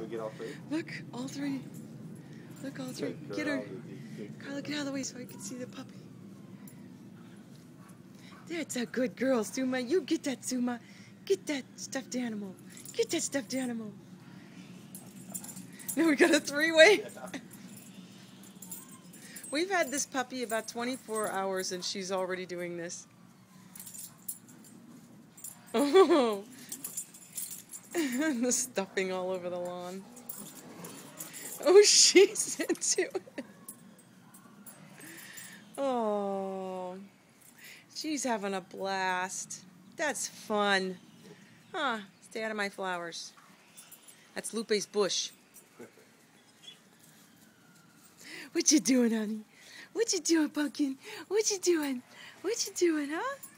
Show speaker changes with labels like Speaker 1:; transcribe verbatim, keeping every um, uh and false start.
Speaker 1: we get all three?
Speaker 2: Look, all three. Look, all three. Get her. Carlo, get out of the way so I can see the puppy. That's a good girl, Suma. You get that, Suma. Get that stuffed animal. Get that stuffed animal. Now we got a three-way. We've had this puppy about twenty-four hours and she's already doing this. Oh, and the stuffing all over the lawn. Oh, she's into it. Oh, she's having a blast. That's fun. Huh, stay out of my flowers. That's Lupe's bush. What you doing, honey? What you doing, pumpkin? What you doing? What you doing, huh?